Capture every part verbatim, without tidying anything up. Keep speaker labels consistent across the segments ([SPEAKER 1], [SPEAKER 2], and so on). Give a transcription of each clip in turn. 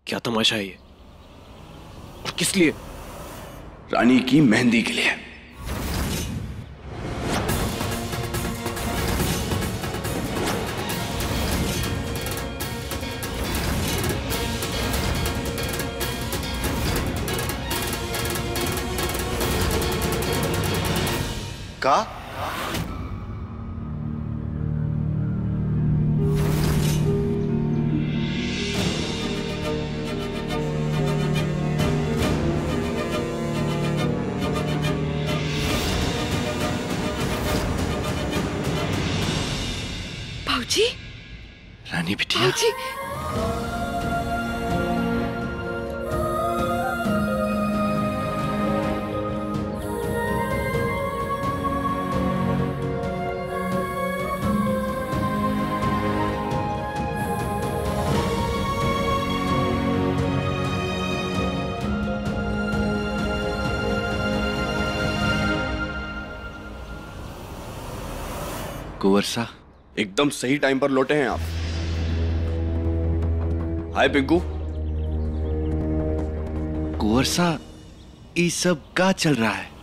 [SPEAKER 1] क्या तमाशा है ये? और किस लिए?
[SPEAKER 2] रानी की मेहंदी के लिए।
[SPEAKER 3] का?
[SPEAKER 4] भाऊजी,
[SPEAKER 1] रानी बिटिया,
[SPEAKER 4] भाऊजी,
[SPEAKER 1] कुंवर सा,
[SPEAKER 2] एकदम सही टाइम पर लौटे हैं आप। हाय पिंकू।
[SPEAKER 1] कुंवर सा, ये सब का चल रहा है?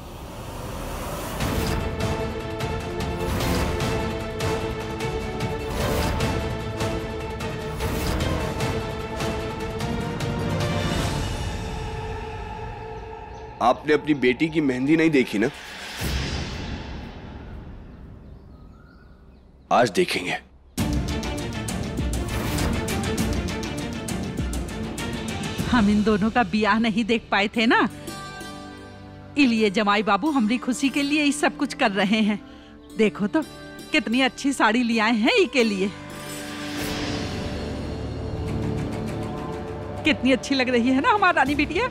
[SPEAKER 2] आपने अपनी बेटी की मेहंदी नहीं देखी ना? आज देखेंगे।
[SPEAKER 4] हम इन दोनों का ब्याह नहीं देख पाए थे ना, इसलिए जमाई बाबू हमारी खुशी के लिए ये सब कुछ कर रहे हैं। देखो तो कितनी अच्छी साड़ी ले आए हैं के लिए। कितनी अच्छी लग रही है ना हमारी रानी बिटिया।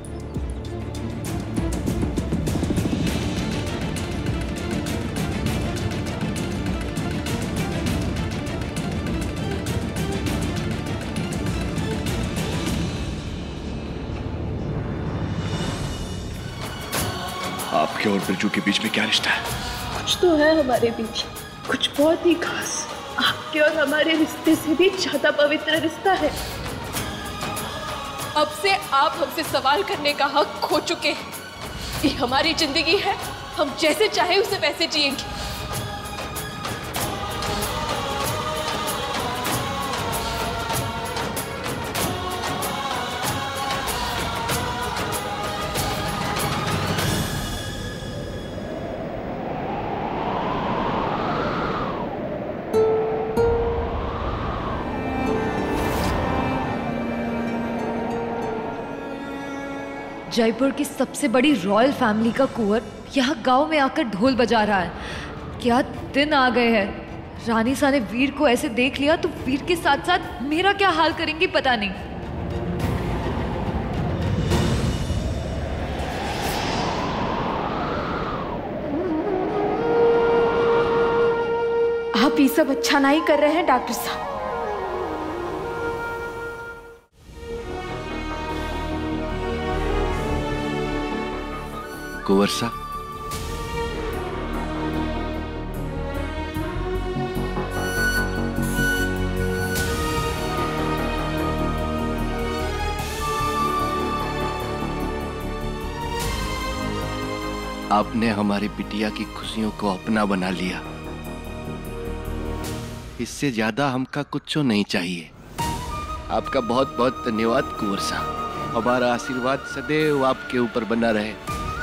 [SPEAKER 2] आपके और बिरजू के बीच में क्या रिश्ता है?
[SPEAKER 5] कुछ तो है हमारे बीच, कुछ बहुत ही खास। आपके और हमारे रिश्ते से भी ज्यादा पवित्र रिश्ता है।
[SPEAKER 6] अब से आप हमसे सवाल करने का हक खो चुके हैं। ये हमारी जिंदगी है, हम जैसे चाहे उसे वैसे जिएंगे।
[SPEAKER 7] जयपुर की सबसे बड़ी रॉयल फैमिली का कुंवर यहाँ गांव में आकर ढोल बजा रहा है। क्या दिन आ गए हैं। रानी सा ने वीर को ऐसे देख लिया तो वीर के साथ साथ मेरा क्या हाल करेंगी पता नहीं।
[SPEAKER 5] आप ये सब अच्छा नहीं कर रहे हैं डॉक्टर साहब।
[SPEAKER 1] कुंवर सा, आपने हमारी बिटिया की खुशियों को अपना बना लिया। इससे ज्यादा हमका कुछ नहीं चाहिए। आपका बहुत बहुत धन्यवाद कुंवर सा। हमारा आशीर्वाद सदैव आपके ऊपर बना रहे।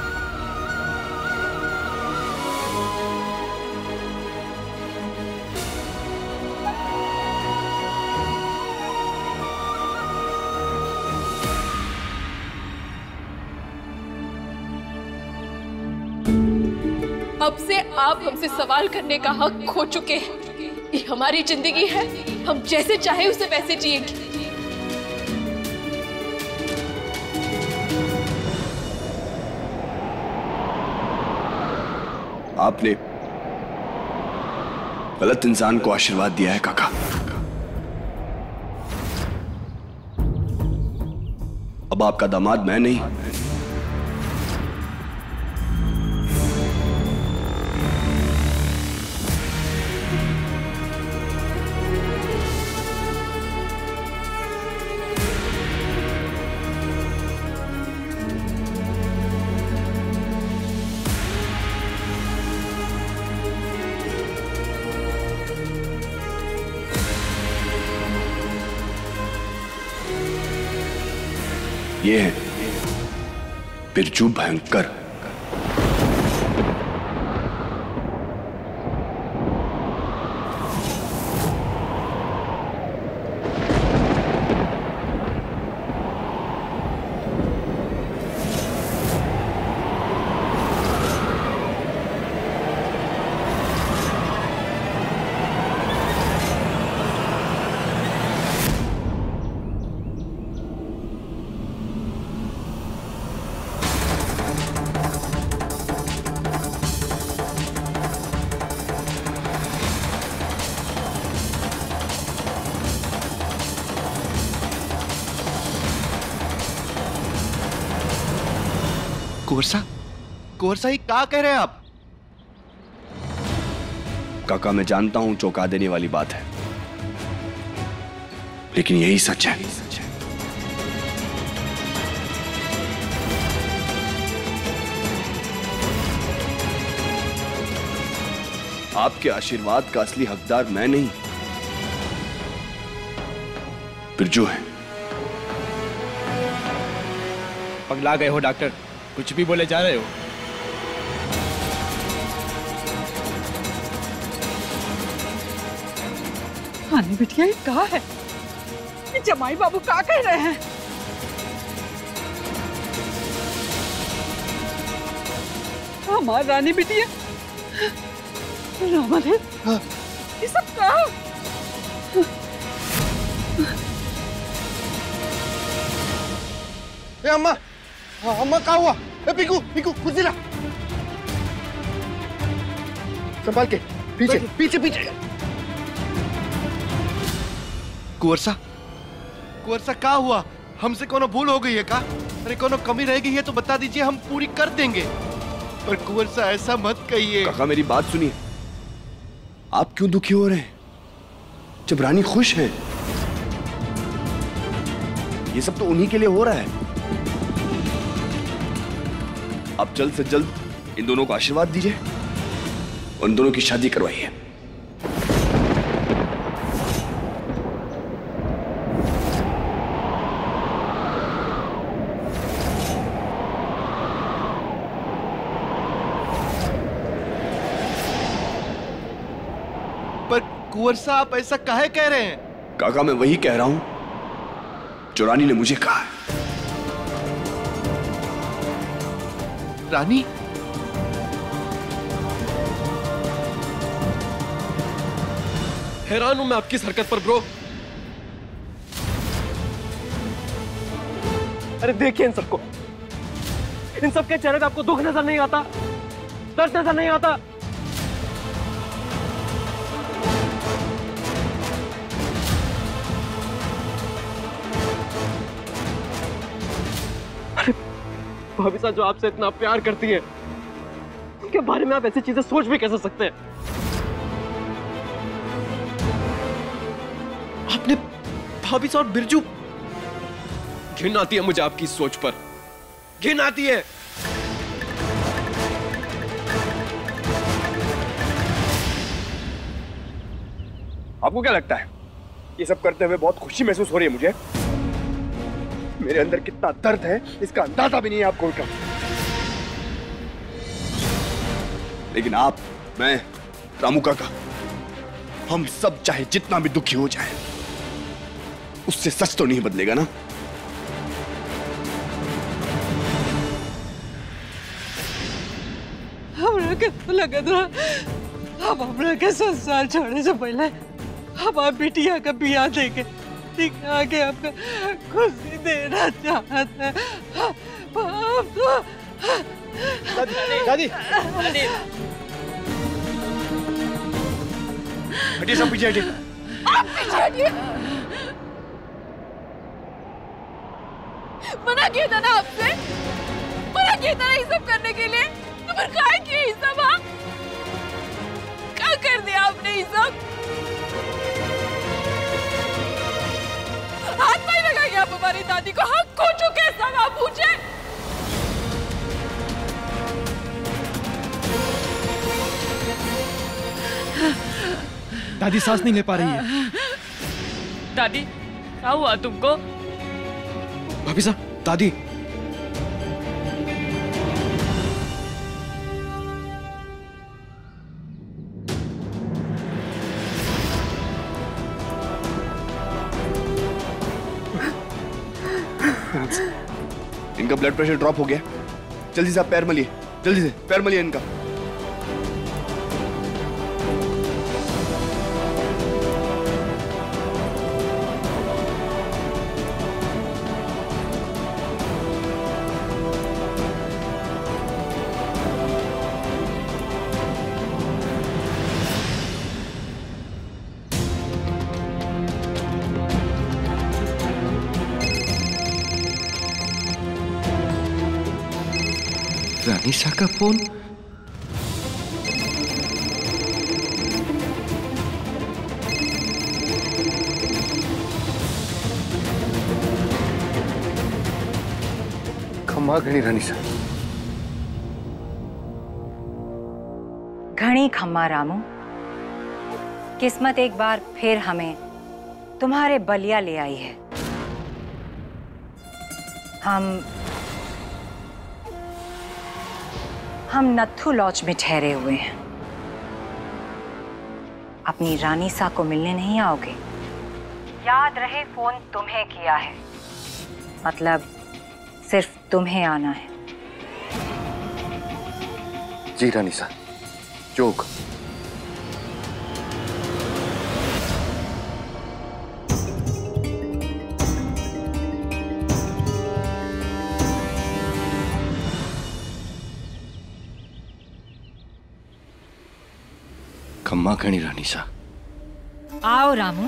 [SPEAKER 6] अब से आप हमसे सवाल करने का हक खो चुके हैं। ये हमारी जिंदगी है, हम जैसे चाहे उसे वैसे जिएंगे।
[SPEAKER 2] आपने गलत इंसान को आशीर्वाद दिया है काका। अब आपका दामाद मैं नहीं, ये है बिरजू भयंकर।
[SPEAKER 1] कुंवर कुंवर साहब, ये क्या कह रहे हैं आप?
[SPEAKER 2] काका मैं जानता हूं चौंका देने वाली बात है, लेकिन यही सच है। सच है। आपके आशीर्वाद का असली हकदार मैं नहीं, बिरजू है।
[SPEAKER 3] पगला गए हो डॉक्टर, कुछ भी बोले जा रहे हो।
[SPEAKER 4] रानी बिटिया, ये कहा है? ये जमाई बाबू क्या कह रहे हैं? हमारी रानी बिटिया, रामादेव, हाँ। ये सब कहा?
[SPEAKER 1] ए अम्मा, अम्मा क्या हुआ? ए पिकू, पिकू कुर्सी ला, संभाल के, पीछे पीछे पीछे। कुंवर साहब, कुंवर साहब क्या हुआ? हमसे कोनो भूल हो गई है क्या? अरे कोनो कमी रह गई है तो बता दीजिए, हम पूरी कर देंगे। पर कुंवर साहब ऐसा मत कहिए।
[SPEAKER 2] काका मेरी बात सुनिए, आप क्यों दुखी हो रहे हैं जब रानी खुश है? ये सब तो उन्हीं के लिए हो रहा है। आप जल्द से जल्द इन दोनों को आशीर्वाद दीजिए, उन दोनों की शादी करवाइए।
[SPEAKER 1] पर कुंवर साहब आप ऐसा काहे कह रहे हैं?
[SPEAKER 2] काका मैं वही कह रहा हूं जो रानी ने मुझे कहा है।
[SPEAKER 1] रानी?
[SPEAKER 8] हैरान हूं मैं आपकी इस हरकत पर ब्रो। अरे देखिए इन सबको, इन सबके चेहरे पे आपको दुख नजर नहीं आता, दर्द नजर नहीं आता। अरे भाभी साहब जो आपसे इतना प्यार करती है, उनके बारे में आप ऐसी चीजें सोच भी कैसे सकते हैं? आपने भाभी साहब और बिरजू, घिन आती है मुझे आपकी सोच पर, घिन आती है।
[SPEAKER 2] आपको क्या लगता है ये सब करते हुए बहुत खुशी महसूस हो रही है मुझे? मेरे अंदर कितना दर्द है इसका अंदाजा भी नहीं है आपको उनका। लेकिन आप, मैं, रामू काका, हम सब चाहे जितना भी दुखी हो जाए, उससे सच तो नहीं बदलेगा ना।
[SPEAKER 4] हमरा के लगत रहा हम हमरा के संसार छोड़े से पहले हमार बिटिया का बियाह देके दिखा के आपका खुशी देना चाहता है। अब तो
[SPEAKER 8] दादी, दादी, दादी।
[SPEAKER 2] हटिए सब, पीछे हटिए।
[SPEAKER 6] आप पीछे हटिए। मना किया था ना आपसे, मना किया था ना ये सब करने के लिए, तो फिर क्या किया ये सब? हाँ, क्या कर दिया आपने ये सब? हाथ पाई लगा के आप हमारी दादी को हक खो चुके हैं सब। आप पूछे
[SPEAKER 3] दादी सांस नहीं ले पा रही है।
[SPEAKER 9] दादी क्या हुआ तुमको?
[SPEAKER 8] भाभी साहब दादी,
[SPEAKER 2] इनका ब्लड प्रेशर ड्रॉप हो गया। जल्दी से आप पैर मलिए, जल्दी से पैर मलिए इनका।
[SPEAKER 1] रानीसा का फोन।
[SPEAKER 2] खम्मा घनी रानीसा।
[SPEAKER 9] घनी खम्मा रामू, किस्मत एक बार फिर हमें तुम्हारे बलिया ले आई है। हम हम नत्थू लॉज में ठहरे हुए हैं। अपनी रानीसा को मिलने नहीं आओगे? याद रहे फोन तुम्हें किया है, मतलब सिर्फ तुम्हें आना है।
[SPEAKER 2] जी रानीसा, जोक।
[SPEAKER 1] खम्मा घनी रानीसा।
[SPEAKER 9] आओ रामू।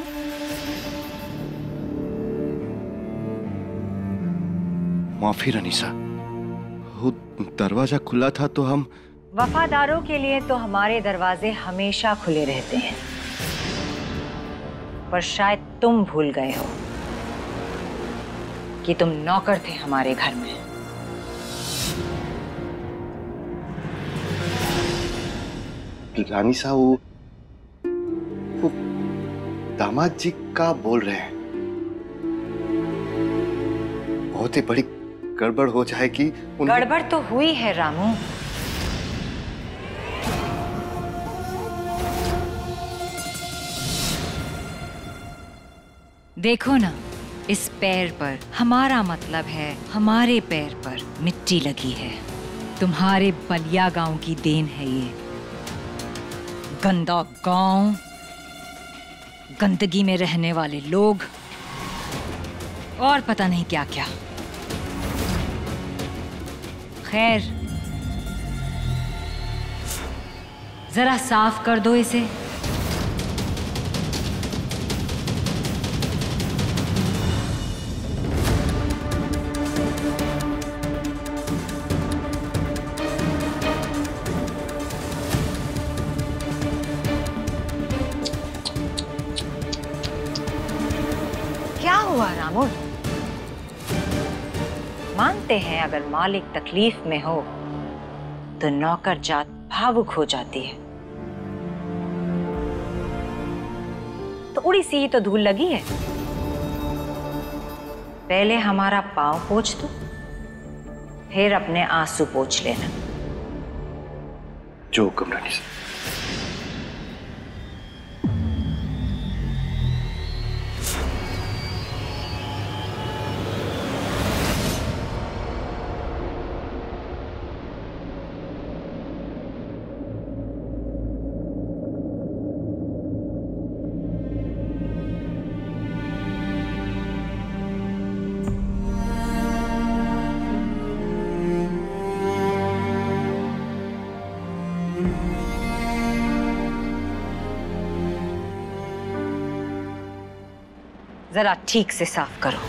[SPEAKER 1] माफी रानीसा, वो दरवाजा खुला था तो हम।
[SPEAKER 9] वफादारों के लिए तो हमारे दरवाजे हमेशा खुले रहते हैं, पर शायद तुम भूल गए हो कि तुम नौकर थे हमारे घर में।
[SPEAKER 2] रानीसा, वो वो दामाद जी का बोल रहे हैं। बहुत ही बड़ी गड़बड़ हो जाएगी।
[SPEAKER 9] गड़बड़ तो हुई है रामू। देखो ना, इस पैर पर हमारा मतलब है हमारे पैर पर मिट्टी लगी है। तुम्हारे बलिया गांव की देन है ये। गंदा गांव, गंदगी में रहने वाले लोग और पता नहीं क्या क्या। खैर, जरा साफ कर दो इसे। क्या हुआ रामू? मानते हैं अगर मालिक तकलीफ में हो तो नौकर जात भावुक हो जाती है। तो उड़ी सी ही तो धूल लगी है। पहले हमारा पांव पोंछ दो, फिर अपने आंसू पोंछ लेना।
[SPEAKER 2] जो हुक्म रानीसा।
[SPEAKER 9] जरा ठीक से साफ करो।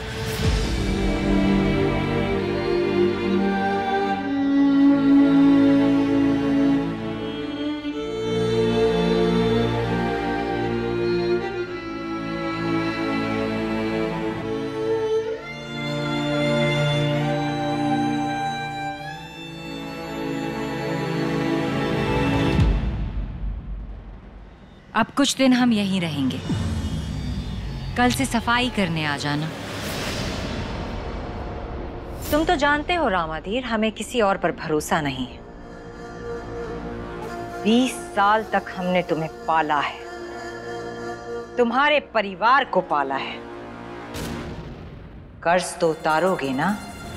[SPEAKER 9] अब कुछ दिन हम यहीं रहेंगे। कल से सफाई करने आ जाना। तुम तो जानते हो रामाधीर, हमें किसी और पर भरोसा नहीं है। बीस साल तक हमने तुम्हें पाला है, तुम्हारे परिवार को पाला है। कर्ज तो उतारोगे ना?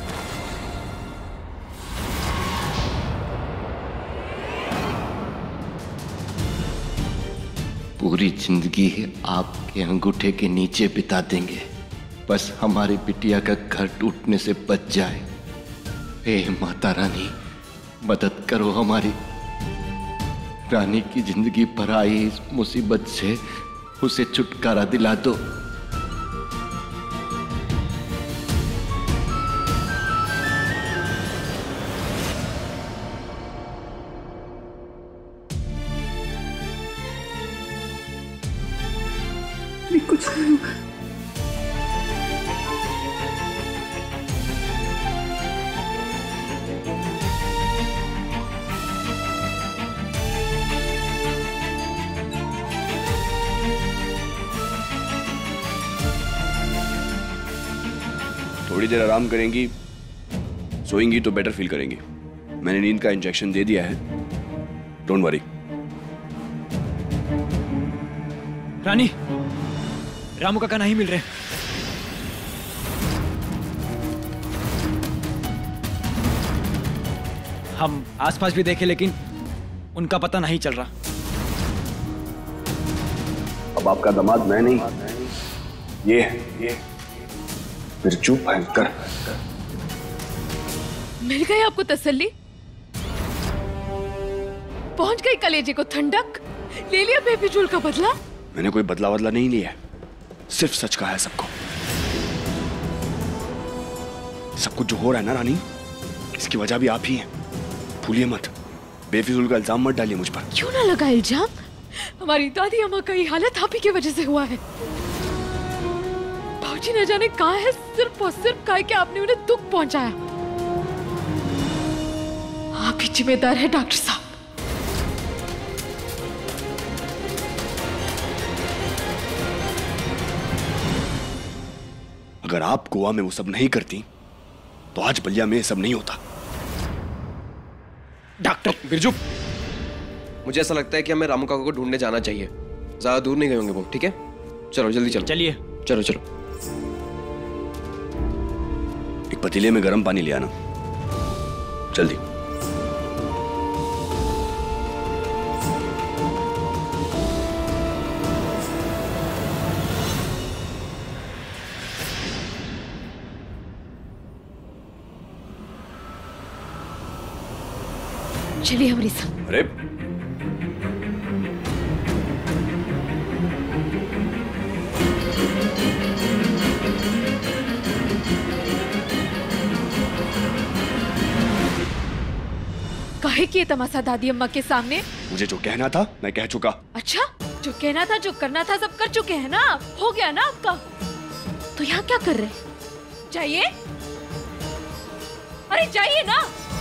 [SPEAKER 1] पूरी जिंदगी आपके अंगूठे के नीचे बिता देंगे, बस हमारी बिटिया का घर टूटने से बच जाए। हे माता रानी, मदद करो हमारी रानी की जिंदगी पर आई इस मुसीबत से उसे छुटकारा दिला दो।
[SPEAKER 5] कुछ नहीं होगा।
[SPEAKER 2] थोड़ी देर आराम करेंगी, सोएंगी तो बेटर फील करेंगी। मैंने नींद का इंजेक्शन दे दिया है, डोंट वरी।
[SPEAKER 3] रानी, रामू काका नहीं मिल रहे। हम आसपास भी देखे लेकिन उनका पता नहीं चल रहा।
[SPEAKER 2] अब आपका दामाद मैं नहीं, ये है, ये बिरजू भयंकर।
[SPEAKER 6] मिल गई आपको तसल्ली? पहुंच गई कलेजे को ठंडक? ले लिया बेफिजूल का बदला?
[SPEAKER 2] मैंने कोई बदला बदला नहीं लिया, सिर्फ सच कहा है सबको। सब कुछ जो हो रहा है ना रानी, इसकी वजह भी आप ही हैं। भूलिए मत, बेफिजूल का इल्जाम मत डालिए मुझ पर।
[SPEAKER 6] क्यों ना लगा इल्जाम? हमारी दादी अम्मा का ये हालत आप ही की वजह से हुआ है। भाजी न जाने कहाँ है, सिर्फ और सिर्फ कहा कि आपने उन्हें दुख पहुंचाया। आप ही जिम्मेदार है डॉक्टर साहब।
[SPEAKER 2] अगर आप गोवा में वो सब नहीं करती तो आज बलिया में सब नहीं होता।
[SPEAKER 8] डॉक्टर बिरजू, मुझे ऐसा लगता है कि हमें रामू काका को ढूंढने जाना चाहिए। ज्यादा दूर नहीं गए होंगे वो, ठीक है? चलो जल्दी चलो।
[SPEAKER 3] चलिए
[SPEAKER 8] चलो चलो।
[SPEAKER 2] एक पतीले में गर्म पानी ले आना, जल्दी।
[SPEAKER 6] चलिए हमारे साथ।
[SPEAKER 2] अरे
[SPEAKER 6] काहे किए तमाशा दादी अम्मा के सामने?
[SPEAKER 2] मुझे जो कहना था मैं कह चुका।
[SPEAKER 6] अच्छा, जो कहना था, जो करना था, सब कर चुके हैं ना? हो गया ना आपका? तो यहाँ क्या कर रहे हैं? जाइए, अरे जाइए ना।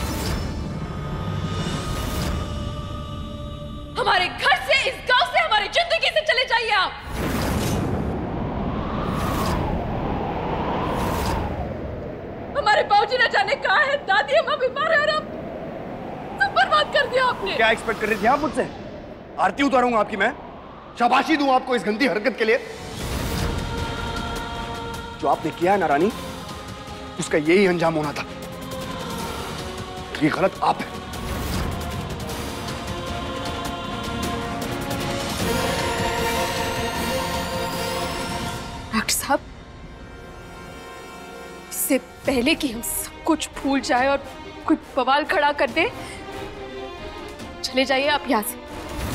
[SPEAKER 6] हमारे घर से, इस गांव से, हमारी जिंदगी से चले जाइए आप। हमारे बाबूजी न जाने कहाँ है, दादी अम्मा बीमार है और अब सब बर्बाद कर दिया आपने।
[SPEAKER 2] क्या एक्सपेक्ट कर रही थी आप मुझसे? आरती उतारूंगा आपकी मैं? शाबाशी दूं आपको इस गंदी हरकत के लिए? जो आपने किया है ना रानी, उसका यही अंजाम होना था। ये गलत आप है।
[SPEAKER 6] डॉक्टर साहब, इससे पहले कि हम सब कुछ भूल जाए और कोई बवाल खड़ा कर दे, चले जाइए आप यहां से।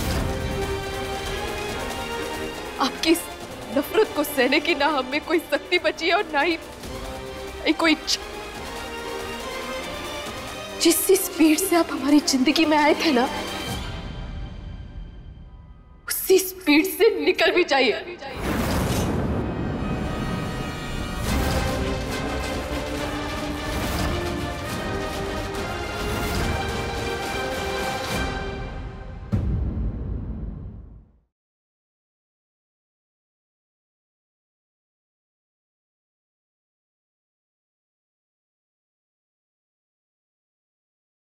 [SPEAKER 6] आपकी इस नफरत को सहने की ना हम में कोई शक्ति बची है और ना ही कोई इच्छा। जिस स्पीड से आप हमारी जिंदगी में आए थे ना, उसी स्पीड से निकल भी जाइए।